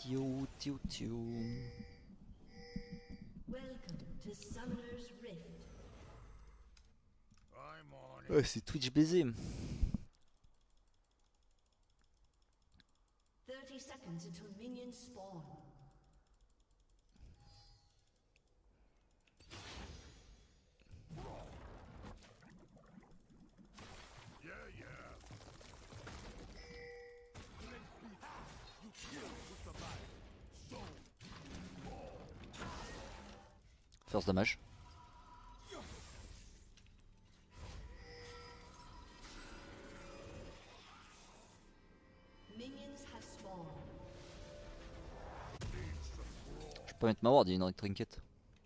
Tio, tio, tio. Ouais, c'est Twitch baiser. 30 seconds until minions spawn. First damage. Minions have spawned. Je peux pas mettre ma ward, il y a une trinket.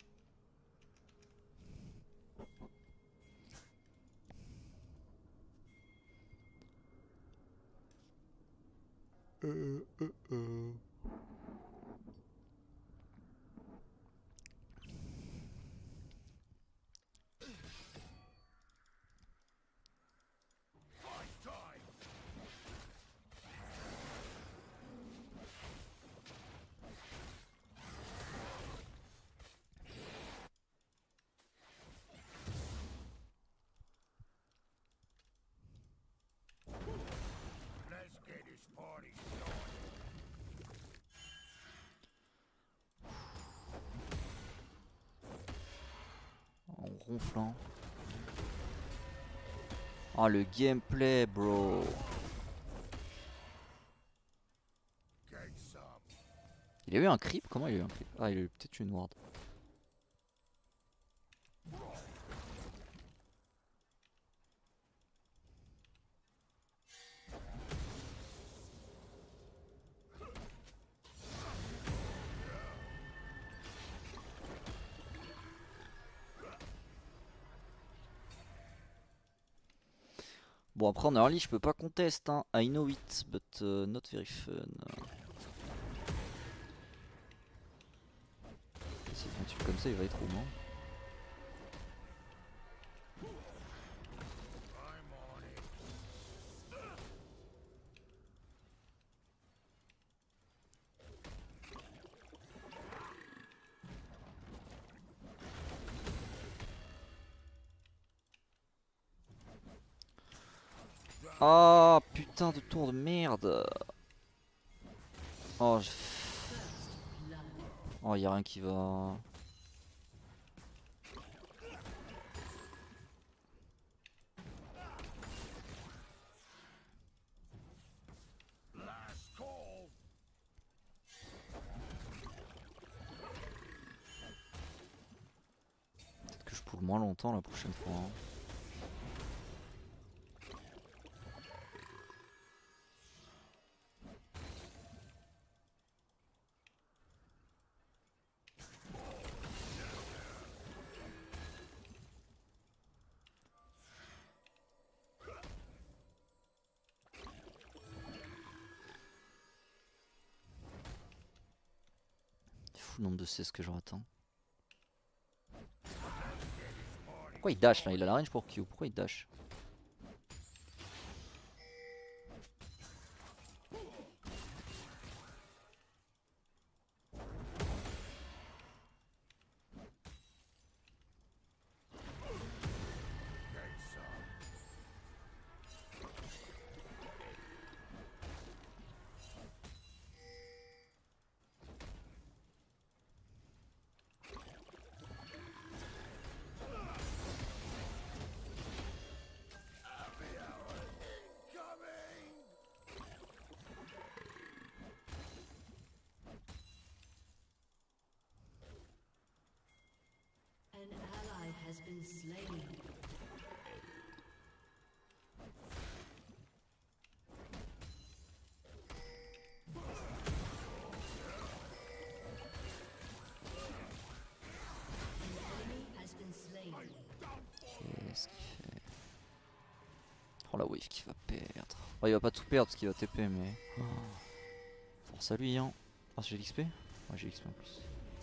En ronflant. Oh le gameplay bro. Il a eu un creep? Comment il a eu un creep? Ah il a eu peut-être une ward. Bon après en early je peux pas contest hein. I know it but not very fun. Si un type comme ça il va être roulant. Ah putain de tour de merde. Oh, oh y'a rien qui va. Peut-être que je poule moins longtemps la prochaine fois hein. Fou le nombre de CS que j'en attends. Pourquoi il dash là? Il a la range pour Q. Pourquoi il dash? An ally has been slain. An enemy has been slain. Qu'est-ce qu'il fait? Oh la wave qui va perdre. Oh, il va pas tout perdre parce qu'il va TP mais. Oh. Force à lui hein. Ah j'ai l'XP? Ouais j'ai l'XP en plus.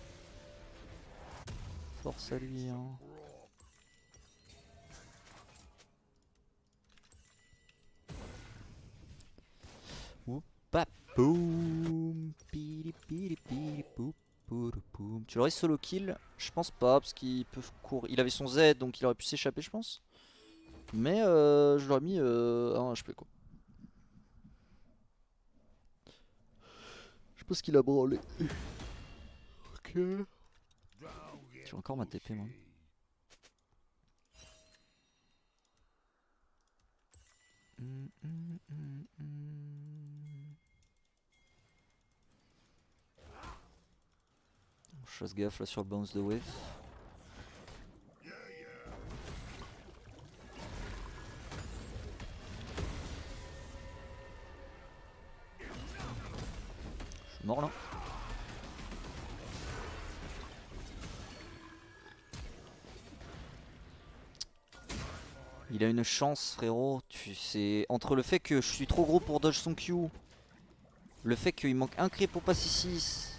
Force à lui hein. Oupapoum. Pili pili. Tu l'aurais solo kill? Je pense pas, parce qu'il peut courir. Il avait son Z, donc il aurait pu s'échapper, je pense. Mais je l'aurais mis à 1 HP quoi. Je pense qu'il a branlé. Ok. J'ai encore ma TP moi. Je fasse gaffe là sur le bounce de wave. Je suis mort là. Il a une chance frérot, tu sais, entre le fait que je suis trop gros pour dodge son Q, le fait qu'il manque un crit pour passer 6.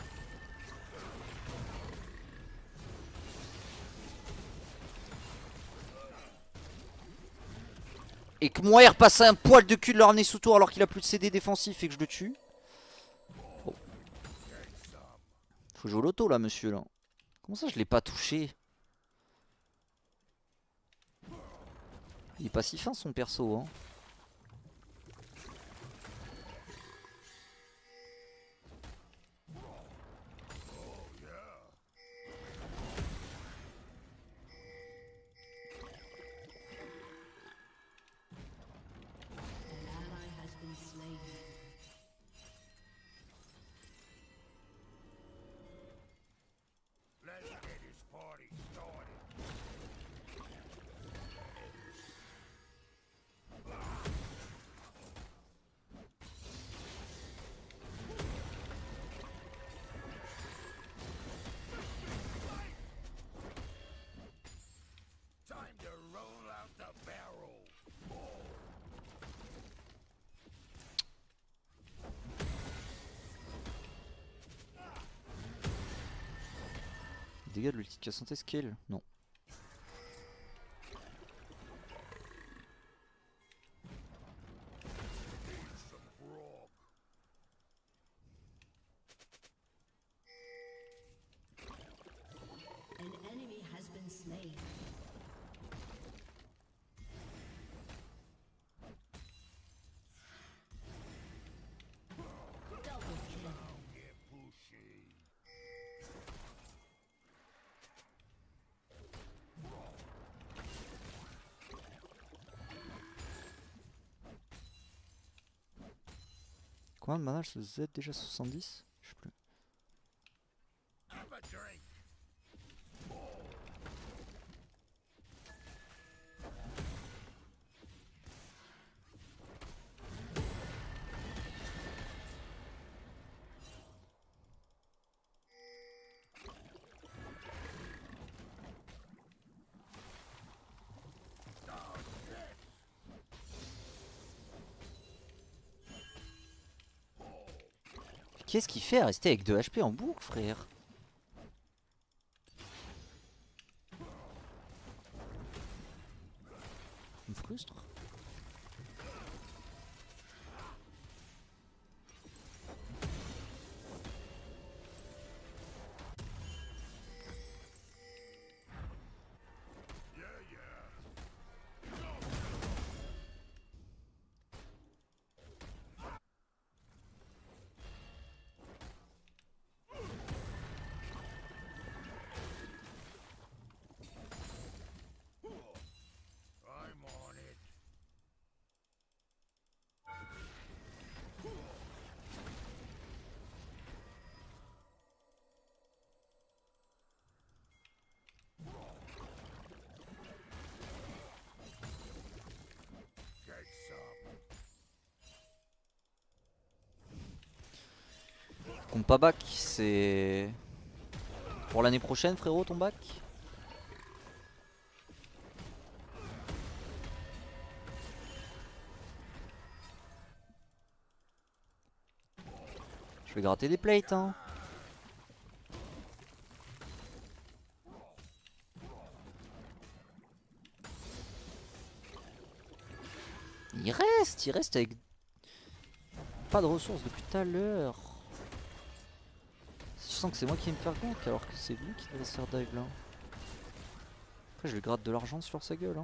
Et que mon R passe un poil de cul de leur nez sous tour alors qu'il a plus de CD défensif et que je le tue. Bon. Faut jouer au loto là monsieur là. Comment ça je l'ai pas touché? Il est pas si fin son perso hein. An ally has been slain. Let's get this party started. Time to roll out the barrel. Dégâts de l'ulti de santé scale? Non. An enemy has been slain. Double kill. Get pushy. Combien de mana ce Z déjà 70? Je sais plus. Have a drink. Qu'est-ce qu'il fait à rester avec 2 HP en boucle frère? Il me frustre. I'm on it. Get some. Compte pas back, c'est pour l'année prochaine frérot ton bac? Je vais gratter des plates hein. Il reste avec pas de ressources depuis tout à l'heure. sens que c'est moi qui vais me faire gank alors que c'est lui qui devrait se faire dive là. Après je lui gratte de l'argent sur sa gueule hein.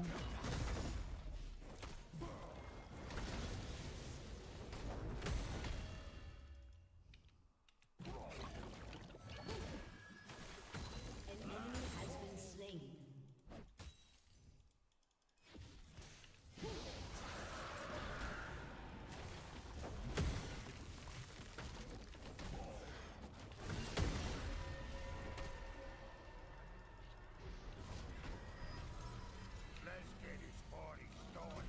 An enemy has been slain. Let's get this party started.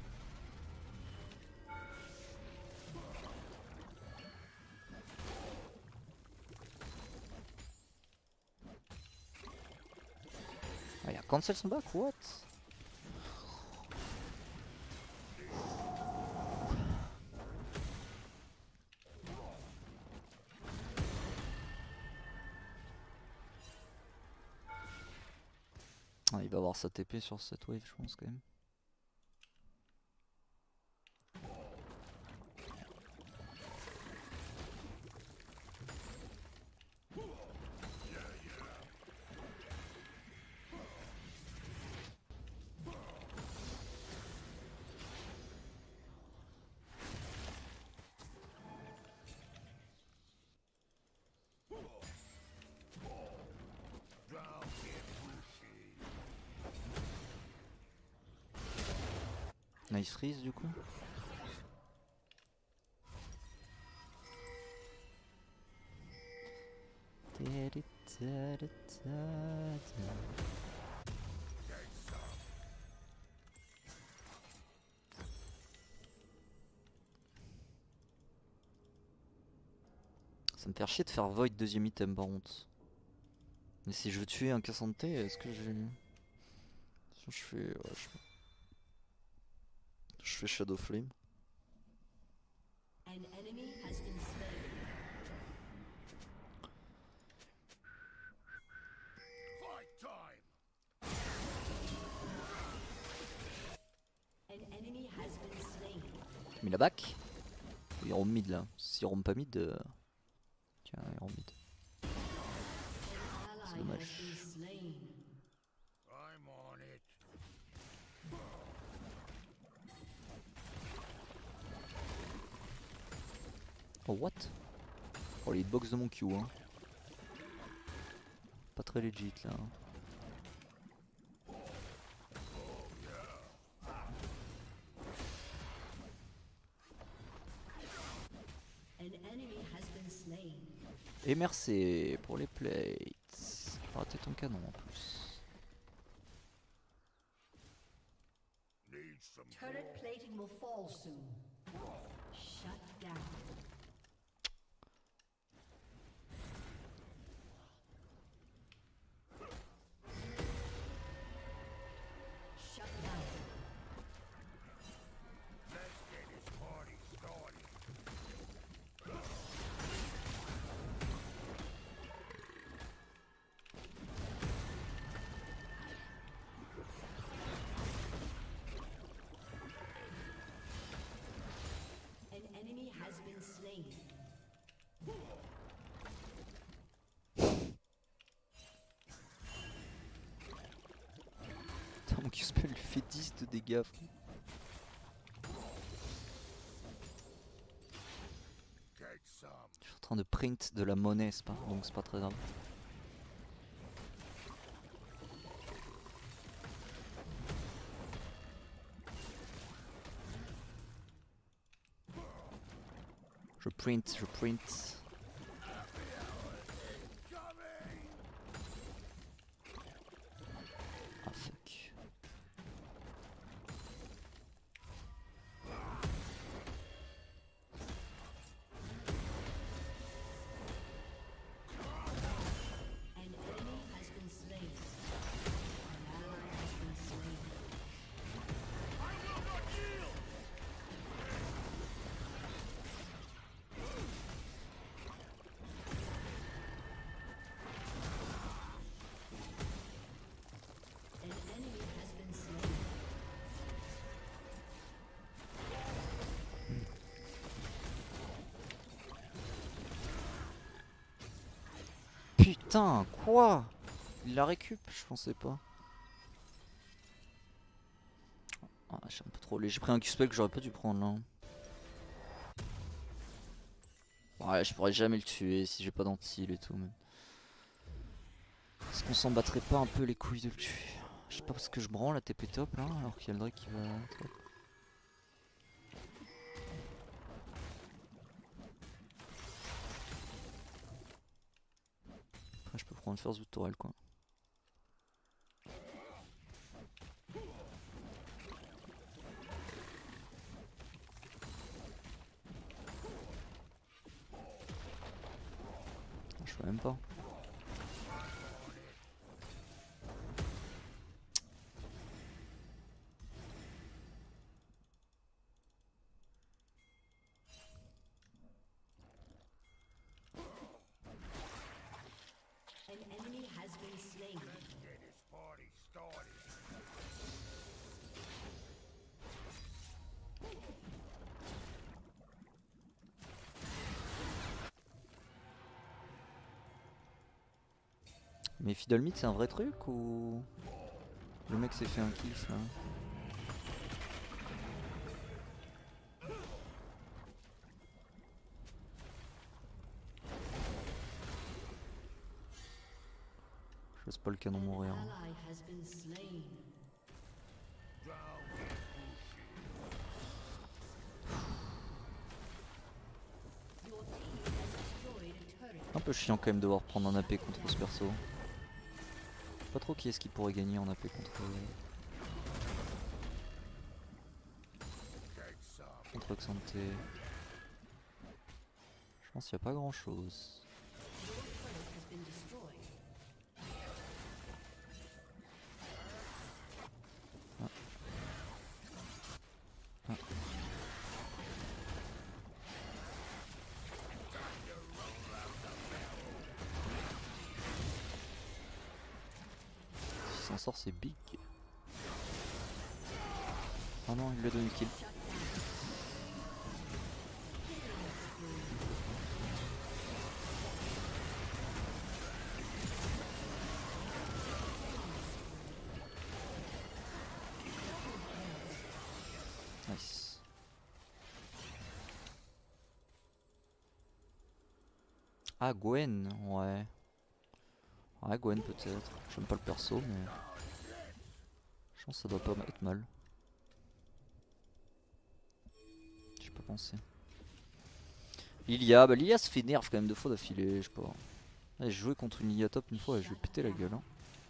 Ah, y'a cancel son back, what? Ah, il va avoir sa TP sur cette wave, je pense quand même. Don't get pushy. Nice freeze du coup. Ça me fait chier de faire void deuxième item par contre. Mais si je veux tuer un Cassante, est-ce que j'ai... Je fais... ouais, je fais Shadow Flame. An enemy has been slain. Fight time. An enemy has been slain. Mais la back. Il roam mid là. S'il roam pas mid... Tiens, il roam mid. An ally dommage. has been slain. I'm on it. Oh what? Oh les hitbox de mon Q hein. Pas très legit là. An enemy has been slain. Et merci pour les plates. Raté ton canon en plus. Need some Turret plating will fall soon. Shut down. Shut down. Let's get this party started. An enemy has been slain. Putain, mon Q-spell lui fait 10 de dégâts. Frère. Get some. Je suis en train de print de la monnaie, c'est pas, donc c'est pas très grave. Je print, je print. Ah fuck. An enemy has been slain. An ally has been slain. putain, quoi? Il la récup? Je pensais pas. Ah, j'ai un peu trop. J'ai pris un Q-spell que j'aurais pas dû prendre là. Ouais, je pourrais jamais le tuer si j'ai pas d'antil et tout. Mais... est-ce qu'on s'en battrait pas un peu les couilles de le tuer? Je sais pas parce que je branle la TP top là, alors qu'il y a le Drake qui va top. Après, je peux prendre first boot tourelle quoi. Je vois même pas. An enemy has been slain. Get this party started. Mais Fiddle Meat c'est un vrai truc ou le mec s'est fait un kiff là? Je laisse pas le canon mourir. An ally has been slain. Your team has destroyed a turret. Un peu chiant quand même de devoir prendre un AP contre ce perso. Je sais pas trop qui est-ce qui pourrait gagner en AP contre Xanté. Je pense qu'il n'y a pas grand chose. Your turret has been destroyed. Si s'en sort c'est big. Oh non il lui a donné le kill. Nice. Ah Gwen, ouais. Ouais Gwen peut-être. J'aime pas le perso mais... je pense que ça doit pas être mal. J'ai pas pensé. Lilia, bah Lilia se fait nerf quand même 2 fois d'affilée, je sais pas. Ouais, j'ai joué contre une Lilia top une fois et je lui ai pété la gueule. Hein.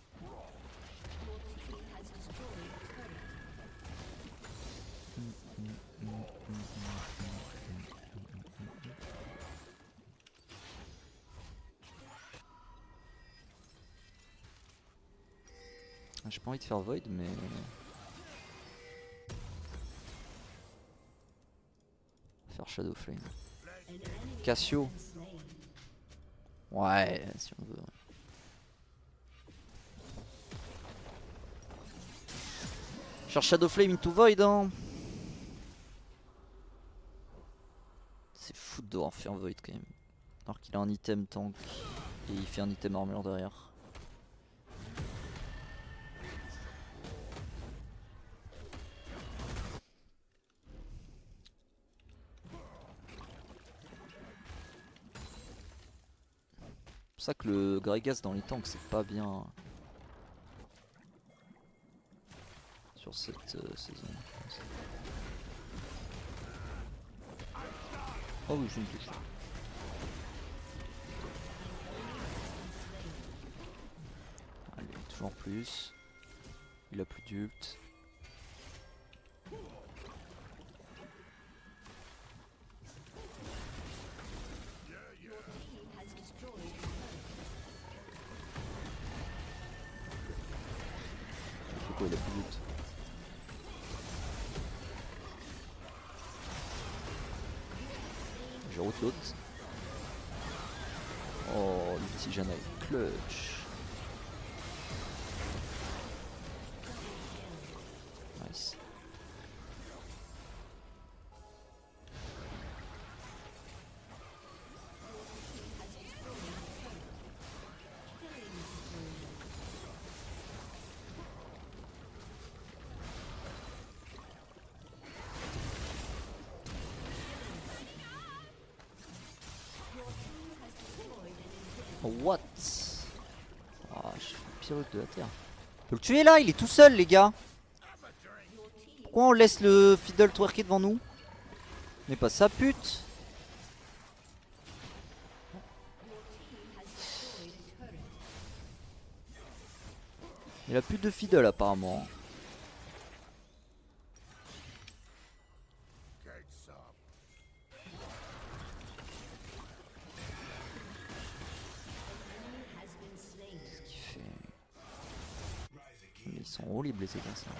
J'ai pas envie de faire Void mais... faire Shadow Flame. Cassio. Ouais, si on veut. Faire Shadow Flame into Void hein. C'est fou de devoir faire Void quand même. Alors qu'il a un item tank et il fait un item armure derrière. C'est pour ça que le Gragas dans les tanks c'est pas bien sur cette saison. Oh oui je me touche. Allez toujours plus. Il a plus d'ult. Pourquoi il a plus d'ult? Je route l'autre. Oh l'ulti Janai clutch. Nice. What? Ah, je suis le pire de la terre. On peut le tuer là, il est tout seul les gars. Pourquoi on laisse le fiddle twerker devant nous? On n'est pas sa pute. Il a plus de fiddle apparemment. Gates up. Qu'est-ce qu'il fait? Ils sont horribles les gars ça.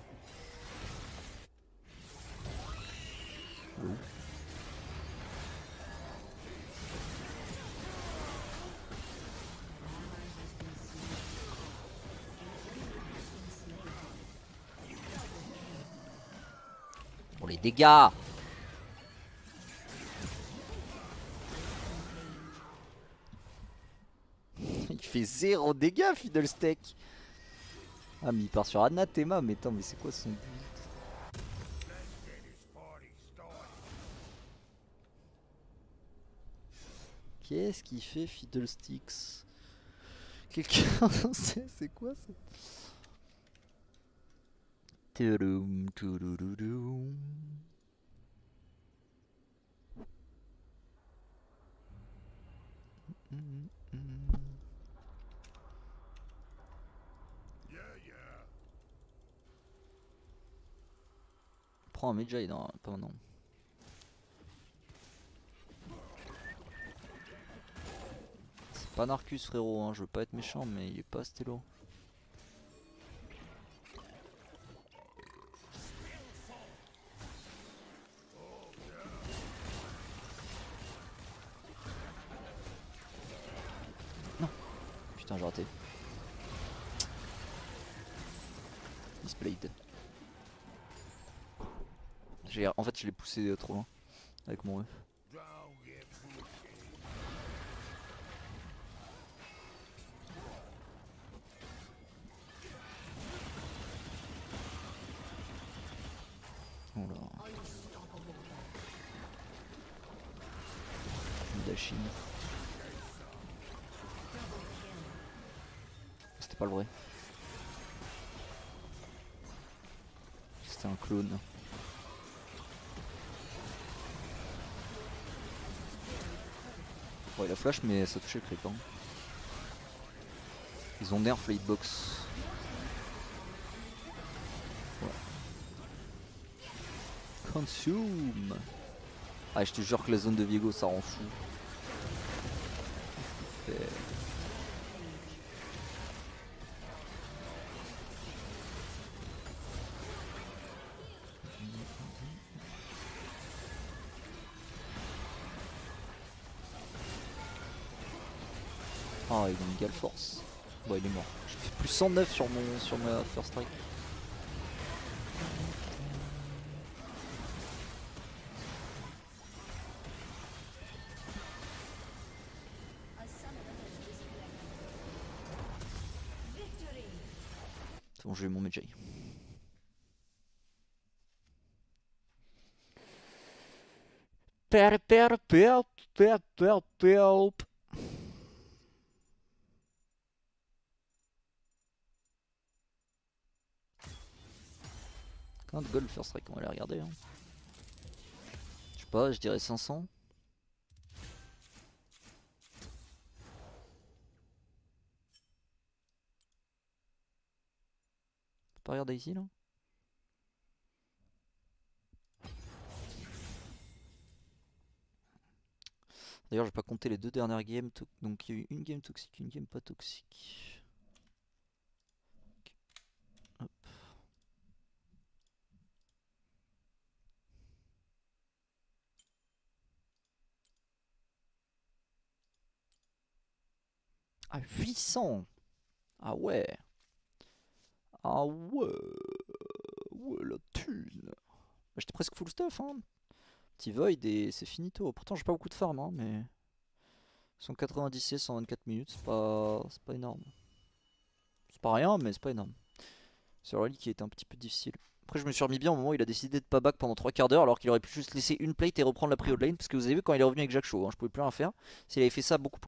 Oh. Pour les dégâts. Il fait 0 dégâts Fiddlesteak. Ah mais il part sur Anathema, mais attends mais c'est quoi son but? Get his party started. Qu'est-ce qu'il fait Fiddlesticks? Quelqu'un sait c'est quoi ça? Tudum, tudududum. Yeah, yeah. Prends un Medjay, non, pas maintenant. C'est pas Narcus frérot, hein. Je veux pas être méchant mais il est pas Stello. Non. Putain j'ai raté. Displayed. En fait je l'ai poussé trop loin avec mon œuf. Don't get pushy. Oh là. Dashing. C'était pas le vrai. C'était un clone. Bon il a flash mais ça touchait le creep hein. Ils ont nerf la hitbox. Ouais. Consume. Ah je te jure que la zone de Viego ça rend fou. Ah il a une gale force. Bon il est mort. Je fais plus 109 sur ma first strike. C'est bon j'ai eu mon Medjay. Pelp. Combien de gold first strike, on va aller regarder hein. Je sais pas, je dirais 500. Faut pas regarder ici là. D'ailleurs j'ai pas compté les deux dernières games, donc il y a eu une game toxique, une game pas toxique. Hop. Ah 800. Ah ouais. Ah ouais. Ouais la thune. Bah, j'étais presque full stuff hein. Petit void et c'est finito. Pourtant j'ai pas beaucoup de farm hein, mais 196, 124 minutes, c'est pas énorme. C'est pas rien mais c'est pas énorme. C'est le rallye qui était un petit peu difficile. Après je me suis remis bien au moment où il a décidé de pas back pendant 3 quarts d'heure alors qu'il aurait pu juste laisser une plate et reprendre la prio lane. Parce que vous avez vu quand il est revenu avec Jack Shaw, hein, je pouvais plus rien faire. S'il avait fait ça beaucoup